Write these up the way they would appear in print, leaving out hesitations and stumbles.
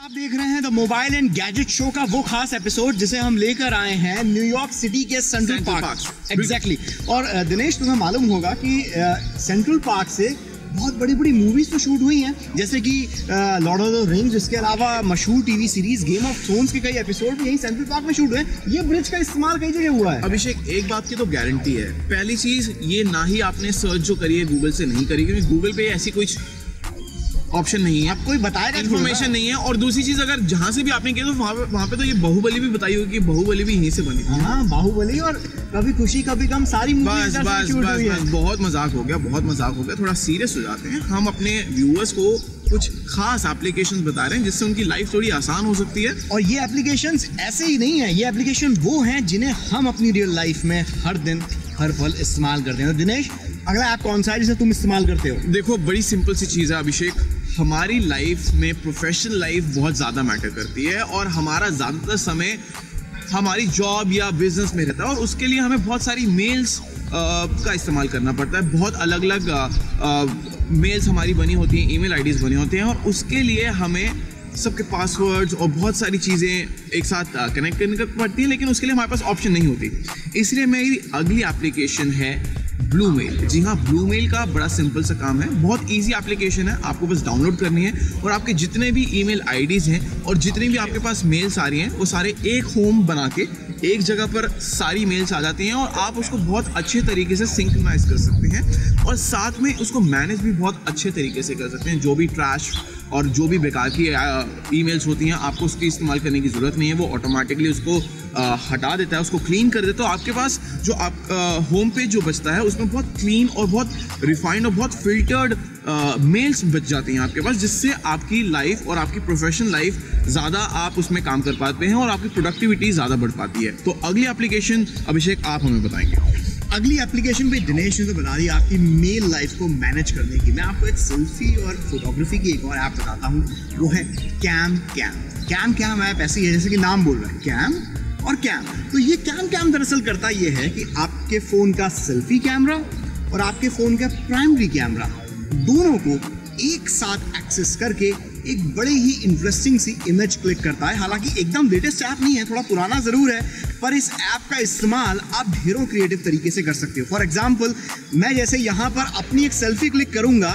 आप देख रहे हैं the mobile and gadget show का वो खास एपिसोड जिसे हम लेकर आए हैं न्यूयॉर्क सिटी के सेंट्रल पार्क। एग्जैक्टली। और दिनेश, तुम्हें मालूम होगा कि सेंट्रल पार्क से बहुत बड़ी बड़ी मूवीज तो शूट हुई हैं, जैसे कि लॉर्ड ऑफ द रिंग्स, इसके अलावा मशहूर TV series Game of Thrones के कई एपिसोड भी यही सेंट्रल पार्क में शूट हुए। ये ब्रिज का इस्तेमाल कई जगह हुआ है। अभिषेक, एक बात की तो गारंटी है, पहली चीज ये ना ही आपने सर्च जो करी है गूगल से नहीं करी, क्योंकि गूगल पे ऐसी कोई ऑप्शन नहीं है, आप कोई बताएगा, इन्फॉर्मेशन नहीं है। और दूसरी चीज, अगर जहां से भी आपने किया तो वहां पे तो ये बाहुबली भी बताई होगी कि बाहुबली भी यहीं से बनी थी। हाँ, बाहुबली और कभी खुशी कभी गम सारी बस बहुत मजाक हो गया, थोड़ा सीरियस हो जाते हैं। हम अपने व्यूअर्स को कुछ खास एप्लीकेशंस बता रहे हैं जिससे उनकी लाइफ थोड़ी आसान हो सकती है। और ये एप्लीकेशंस ऐसे ही नहीं है, ये एप्लीकेशन वो हैं जिन्हें हम अपनी रियल लाइफ में हर दिन हर पल इस्तेमाल करते हैं। तो दिनेश, अगला ऐप कौन सा है जिसे तुम इस्तेमाल करते हो? देखो, बड़ी सिंपल सी चीज़ है अभिषेक, हमारी लाइफ में प्रोफेशनल लाइफ बहुत ज़्यादा मैटर करती है और हमारा ज़्यादातर समय हमारी जॉब या बिजनेस में रहता है, और उसके लिए हमें बहुत सारी मेल्स का इस्तेमाल करना पड़ता है। बहुत अलग अलग मेल्स हमारी बनी होती हैं, ईमेल आईडीज़ बनी होती हैं, और उसके लिए हमें सबके पासवर्ड्स और बहुत सारी चीज़ें एक साथ कनेक्ट करनी पड़ती हैं, लेकिन उसके लिए हमारे पास ऑप्शन नहीं होती। इसलिए मेरी अगली एप्लीकेशन है ब्लू मेल। जी हाँ, ब्लू मेल का बड़ा सिंपल सा काम है, बहुत इजी एप्लीकेशन है। आपको बस डाउनलोड करनी है और आपके जितने भी ईमेल आईडीज़ हैं और जितनी भी आपके पास मेल्स आ रही हैं वो सारे एक होम बना के एक जगह पर सारी मेल्स आ जाती हैं, और आप उसको बहुत अच्छे तरीके से सिंक्रोनाइज कर सकते हैं और साथ में उसको मैनेज भी बहुत अच्छे तरीके से कर सकते हैं। जो भी ट्रैश और जो भी बेकार की ईमेल्स होती हैं, आपको उसकी इस्तेमाल करने की ज़रूरत नहीं है, वो ऑटोमेटिकली उसको हटा देता है, उसको क्लीन कर देता है। तो आपके पास जो आप होम पेज जो बचता है उसमें बहुत क्लीन और बहुत रिफाइंड और बहुत फिल्टर्ड मेल्स बच जाती हैं आपके पास, जिससे आपकी लाइफ और आपकी प्रोफेशनल लाइफ ज़्यादा आप उसमें काम कर पाते हैं और आपकी प्रोडक्टिविटी ज़्यादा बढ़ पाती है। तो अगली एप्लीकेशन अभिषेक आप हमें बताएंगे। अगली एप्लीकेशन पे दिनेश ने तो बता दी आपकी मेल लाइफ को मैनेज करने की। मैं आपको एक सेल्फी और फोटोग्राफी की एक और ऐप बताता हूँ, वो है कैम ऐप। ऐसी है जैसे कि नाम बोल रहा है, कैम और कैम। तो ये कैम दरअसल करता ये है कि आपके फ़ोन का सेल्फी कैमरा और आपके फ़ोन का प्राइमरी कैमरा दोनों को एक साथ एक्सेस करके एक बड़े ही इंटरेस्टिंग सी इमेज क्लिक करता है। हालांकि एकदम लेटेस्ट ऐप नहीं है, थोड़ा पुराना ज़रूर है, पर इस ऐप का इस्तेमाल आप ढेरों क्रिएटिव तरीके से कर सकते हो। फॉर एग्जांपल, मैं जैसे यहाँ पर अपनी एक सेल्फी क्लिक करूँगा,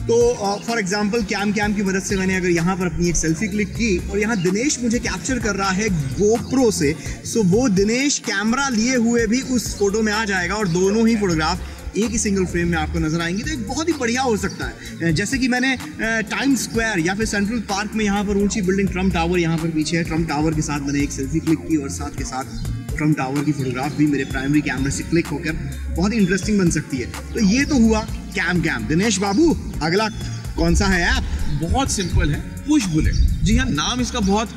तो फॉर एग्जांपल कैम की मदद से मैंने अगर यहाँ पर अपनी एक सेल्फी क्लिक की और यहाँ दिनेश मुझे कैप्चर कर रहा है गोप्रो से, सो वो दिनेश कैमरा लिए हुए भी उस फोटो में आ जाएगा और दोनों ही फोटोग्राफ एक ही सिंगल फ्रेम में आपको नजर आएंगी। तो एक बहुत ही बढ़िया हो सकता है। जैसे कि मैंने टाइम्स स्क्वायर या फिर सेंट्रल पार्क में यहाँ पर ऊंची बिल्डिंग ट्रम्प टावर यहाँ पर पीछे है, ट्रम्प टावर के साथ मैंने एक सेल्फी क्लिक की और साथ के साथ ट्रम्प टावर की फोटोग्राफ भी मेरे प्राइमरी कैमरे से क्लिक होकर बहुत ही इंटरेस्टिंग बन सकती है। तो ये तो हुआ कैम। दिनेश बाबू, अगला कौन सा है ऐप? बहुत सिंपल है, पुश बुलेट। जी हाँ, नाम इसका बहुत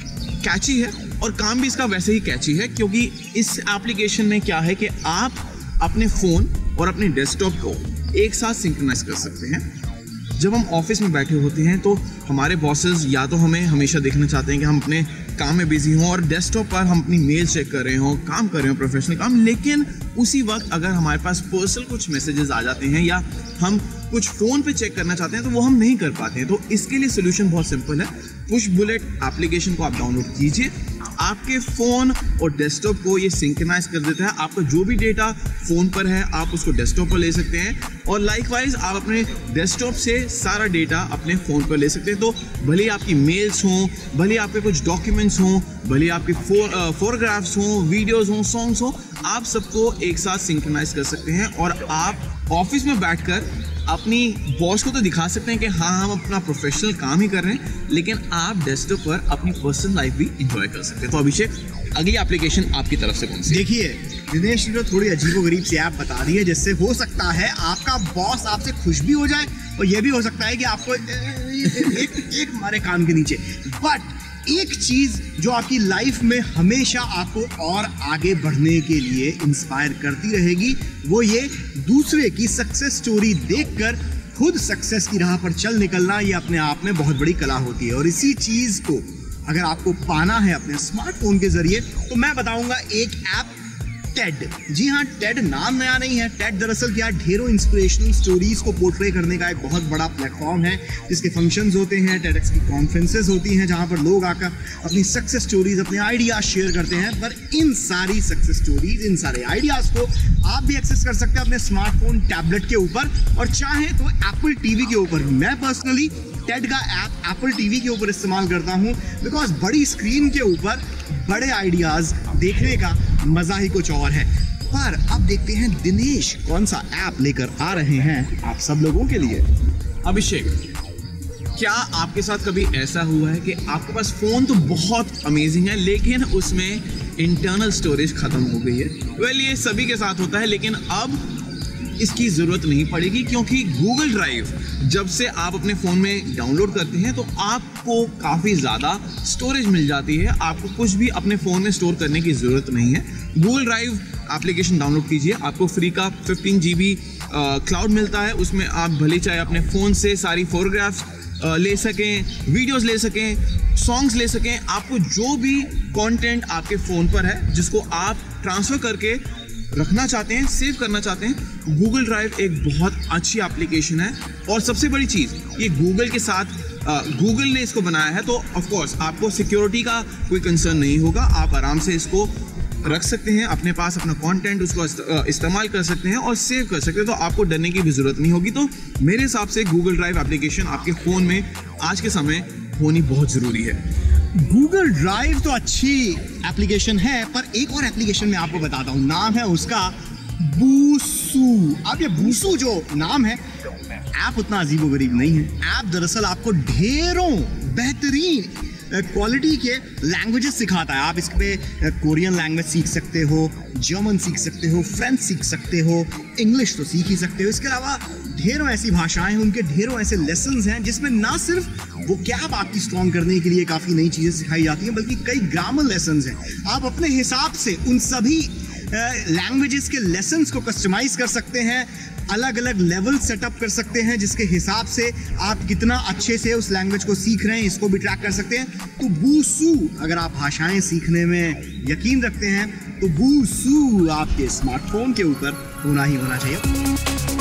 कैची है और काम भी इसका वैसे ही कैची है, क्योंकि इस एप्लीकेशन में क्या है कि आप अपने फ़ोन और अपने डेस्कटॉप को एक साथ सिंक्रोनाइज कर सकते हैं। जब हम ऑफिस में बैठे होते हैं तो हमारे बॉसेस या तो हमें हमेशा देखना चाहते हैं कि हम अपने काम में बिजी हों और डेस्कटॉप पर हम अपनी मेल चेक कर रहे हों, काम कर रहे हों, प्रोफेशनल काम, लेकिन उसी वक्त अगर हमारे पास पर्सनल कुछ मैसेजेस आ जाते हैं या हम कुछ फ़ोन पे चेक करना चाहते हैं तो वो हम नहीं कर पाते हैं। तो इसके लिए सोल्यूशन बहुत सिंपल है। पुश बुलेट एप्लीकेशन को आप डाउनलोड कीजिए, आपके फ़ोन और डेस्कटॉप को ये सिंक्रोनाइज कर देता है। आपका जो भी डेटा फ़ोन पर है आप उसको डेस्कटॉप पर ले सकते हैं, और लाइकवाइज आप अपने डेस्कटॉप से सारा डेटा अपने फ़ोन पर ले सकते हैं। तो भले आपकी मेल्स हों, भले आपके कुछ डॉक्यूमेंट्स हों, भले आपके फोटोग्राफ्स हों, वीडियोज़ हों, सॉन्ग्स हों, आप सबको एक साथ सिंक्रोनाइज कर सकते हैं। और आप ऑफिस में बैठकर अपनी बॉस को तो दिखा सकते हैं कि हाँ, हम अपना प्रोफेशनल काम ही कर रहे हैं, लेकिन आप डेस्कटॉप पर अपनी पर्सनल लाइफ भी एंजॉय कर सकते हैं। तो अभिषेक, अगली एप्लीकेशन आपकी तरफ से कौन सी? देखिए, दिनेश ने थोड़ी अजीबोगरीब सी ऐप बता दी है, जिससे हो सकता है आपका बॉस आपसे खुश भी हो जाए और यह भी हो सकता है कि आपको एक हमारे काम के नीचे। बट एक चीज जो आपकी लाइफ में हमेशा आपको और आगे बढ़ने के लिए इंस्पायर करती रहेगी, वो ये दूसरे की सक्सेस स्टोरी देखकर खुद सक्सेस की राह पर चल निकलना। ये अपने आप में बहुत बड़ी कला होती है, और इसी चीज को अगर आपको पाना है अपने स्मार्टफोन के जरिए, तो मैं बताऊंगा एक ऐप टेड। जी हाँ, टेड नाम नया नहीं है। टेड दरअसल क्या, ढेरों इंस्पिरेशनल स्टोरीज को पोर्ट्रे करने का एक बहुत बड़ा प्लेटफॉर्म है, जिसके फंक्शंस होते हैं, टेडएक्स की कॉन्फ्रेंसेस होती हैं, जहाँ पर लोग आकर अपनी सक्सेस स्टोरीज, अपने आइडियाज शेयर करते हैं। पर इन सारी सक्सेस स्टोरीज, इन सारे आइडियाज को आप भी एक्सेस कर सकते हैं अपने स्मार्टफोन, टैबलेट के ऊपर, और चाहे तो एप्पल टीवी के ऊपर। मैं पर्सनली टेड का ऐप एप्पल टीवी के ऊपर इस्तेमाल करता हूँ, बिकॉज बड़ी स्क्रीन के ऊपर बड़े आइडियाज देखने का मजा ही कुछ और है। पर अब देखते हैं दिनेश कौन सा ऐप लेकर आ रहे हैं आप सब लोगों के लिए। अभिषेक, क्या आपके साथ कभी ऐसा हुआ है कि आपके पास फोन तो बहुत अमेजिंग है, लेकिन उसमें इंटरनल स्टोरेज खत्म हो गई है? वेल, ये सभी के साथ होता है, लेकिन अब इसकी ज़रूरत नहीं पड़ेगी, क्योंकि गूगल ड्राइव जब से आप अपने फ़ोन में डाउनलोड करते हैं तो आपको काफ़ी ज़्यादा स्टोरेज मिल जाती है। आपको कुछ भी अपने फ़ोन में स्टोर करने की ज़रूरत नहीं है। गूगल ड्राइव एप्लीकेशन डाउनलोड कीजिए, आपको फ्री का 15 GB क्लाउड मिलता है। उसमें आप भले चाहे अपने फ़ोन से सारी फोटोग्राफ्स ले सकें, वीडियोज़ ले सकें, सॉन्ग्स ले सकें। आपको जो भी कंटेंट आपके फ़ोन पर है, जिसको आप ट्रांसफ़र करके रखना चाहते हैं, सेव करना चाहते हैं, गूगल ड्राइव एक बहुत अच्छी एप्लीकेशन है। और सबसे बड़ी चीज़, ये गूगल के साथ गूगल ने इसको बनाया है, तो ऑफ कोर्स आपको सिक्योरिटी का कोई कंसर्न नहीं होगा। आप आराम से इसको रख सकते हैं अपने पास, अपना कंटेंट उसको इस्तेमाल कर सकते हैं और सेव कर सकते हैं, तो आपको डरने की भी ज़रूरत नहीं होगी। तो मेरे हिसाब से गूगल ड्राइव एप्लीकेशन आपके फ़ोन में आज के समय होनी बहुत ज़रूरी है। गूगल ड्राइव तो अच्छी एप्लीकेशन है, पर एक और एप्लीकेशन मैं आपको बताता हूँ, नाम है उसका बूसू। अब ये बूसू जो नाम है, ऐप उतना अजीबोगरीब नहीं है। ऐप दरअसल आपको ढेरों बेहतरीन क्वालिटी के लैंग्वेजेस सिखाता है। आप इस पे कोरियन लैंग्वेज सीख सकते हो, जर्मन सीख सकते हो, फ्रेंच सीख सकते हो, इंग्लिश तो सीख ही सकते हो। इसके अलावा ढेरों ऐसी भाषाएं हैं, उनके ढेरों ऐसे लेसन्स हैं, जिसमें ना सिर्फ वो कैब आपकी स्ट्रॉन्ग करने के लिए काफ़ी नई चीज़ें सिखाई जाती हैं, बल्कि कई ग्रामर लेसन्स हैं। आप अपने हिसाब से उन सभी लैंग्वेजेस के लेसन्स को कस्टमाइज कर सकते हैं, अलग अलग लेवल सेटअप कर सकते हैं, जिसके हिसाब से आप कितना अच्छे से उस लैंग्वेज को सीख रहे हैं, इसको भी ट्रैक कर सकते हैं। तो बूसू, अगर आप भाषाएं सीखने में यकीन रखते हैं, तो बूसू आपके स्मार्टफोन के ऊपर होना ही होना चाहिए।